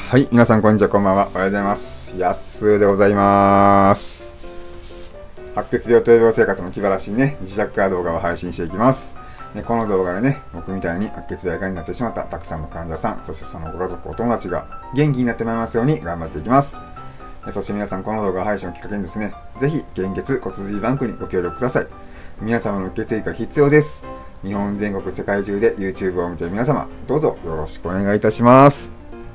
はい、皆さんこんにちは、こんばんは。おはようございます。やっすーでございます。白血病と予防生活の気晴らしにね、自宅から動画を配信していきます。この動画でね、僕みたいに白血病やがんになってしまったたくさんの患者さん、そしてそのご家族、お友達が元気になってまいりますように頑張っていきます。そして皆さん、この動画配信をきっかけにですね、ぜひ献血骨髄バンクにご協力ください。皆様の血液が必要です。日本全国世界中で YouTube を見ている皆様、どうぞよろしくお願いいたします。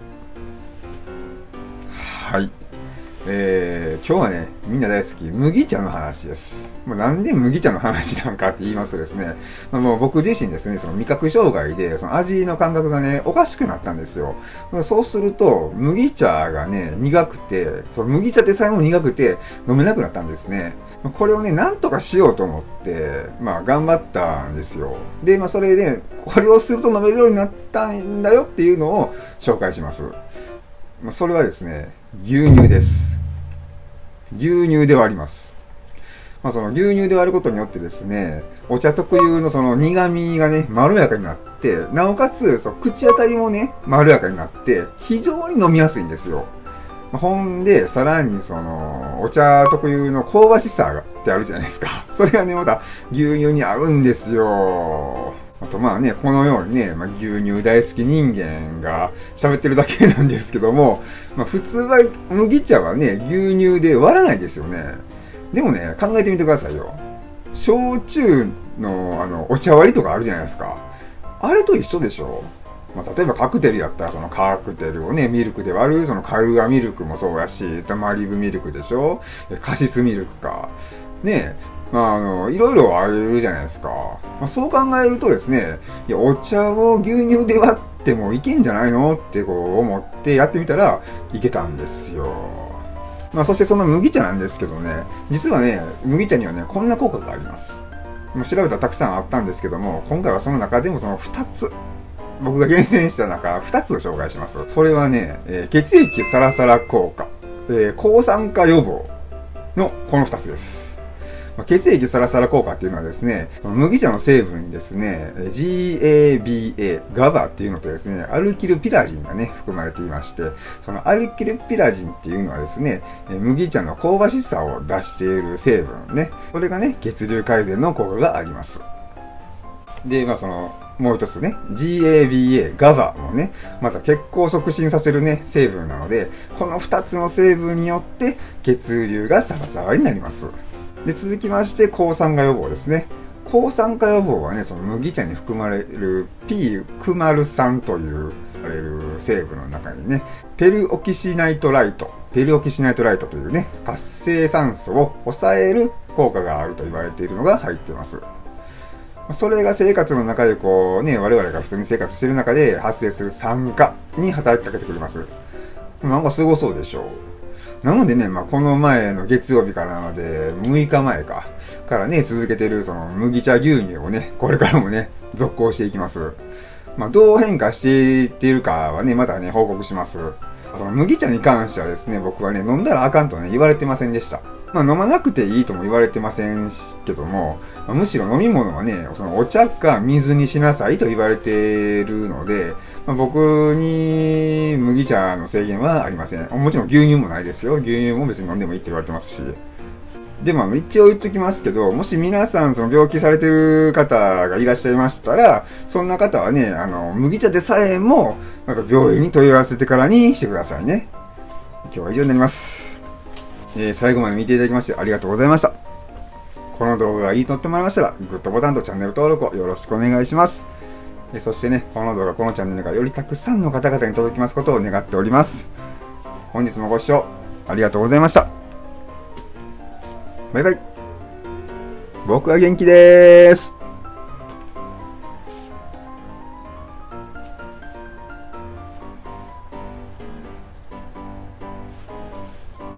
はい、今日はね、みんな大好き麦茶の話です。もうなんで麦茶の話なんかって言いますとですね、もう僕自身ですね、その味覚障害でその味の感覚がねおかしくなったんですよ。そうすると麦茶がね苦くて、その麦茶でさえも苦くて飲めなくなったんですね。これをねなんとかしようと思って頑張ったんですよ。でそれで、これをすると飲めるようになったんだよっていうのを紹介します。それはですね、牛乳です。牛乳で割ります。その牛乳で割ることによってですね、お茶特有のその苦味がね、まろやかになって、なおかつ、口当たりもね、まろやかになって、非常に飲みやすいんですよ。ほんで、さらにその、お茶特有の香ばしさってあるじゃないですか。それがね、また牛乳に合うんですよ。あとこのようにね、牛乳大好き人間が喋ってるだけなんですけども、普通は麦茶はね、牛乳で割らないですよね。でもね、考えてみてくださいよ。焼酎のお茶割りとかあるじゃないですか。あれと一緒でしょ。例えばカクテルやったら、そのカクテルをね、ミルクで割る、そのカルガミルクもそうやし、マリブミルクでしょ、カシスミルクか。ねいろいろあるじゃないですか。そう考えるとですね、いや、お茶を牛乳で割ってもいけんじゃないのって思ってやってみたらいけたんですよ。そしてその麦茶なんですけどね、実はね、麦茶にはね、こんな効果があります。調べたらたくさんあったんですけども、今回はその中でもその2つ、僕が厳選した中2つを紹介します。それはね、血液サラサラ効果、抗酸化予防のこの2つです。血液サラサラ効果っていうのはですね、麦茶の成分にですね、GABA、GABA っていうのとですね、アルキルピラジンがね、含まれていまして、そのアルキルピラジンっていうのはですね、麦茶の香ばしさを出している成分ね、それがね、血流改善の効果があります。で、もう一つね、GABA、GABA もね、また血行を促進させるね、成分なので、この2つの成分によって血流がサラサラになります。で、続きまして、抗酸化予防ですね。抗酸化予防はね、その麦茶に含まれる P-クマル酸という成分の中にね、ペルオキシナイトライトというね、活性酸素を抑える効果があると言われているのが入っています。それが生活の中で我々が普通に生活している中で発生する酸化に働きかけてくれます。なんかすごそうでしょう。なのでね、この前の月曜日からなので、6日前からね、続けてるその麦茶牛乳をね、これからもね、続行していきます。どう変化していっているかはね、またね、報告します。その麦茶に関してはですね、僕はね、飲んだらあかんとね、言われてませんでした。飲まなくていいとも言われてませんけども、むしろ飲み物はね、そのお茶か水にしなさいと言われているので、僕に麦茶の制限はありません。もちろん牛乳もないですよ。牛乳も別に飲んでもいいって言われてますし。でも一応言っときますけど、もし皆さんその病気されてる方がいらっしゃいましたら、そんな方はね、麦茶でさえも、病院に問い合わせてからにしてくださいね。今日は以上になります。最後まで見ていただきましてありがとうございました。この動画がいいと思ってもらいましたら、グッドボタンとチャンネル登録をよろしくお願いします。そしてね、この動画、このチャンネルがよりたくさんの方々に届きますことを願っております。本日もご視聴ありがとうございました。バイバイ。僕は元気です。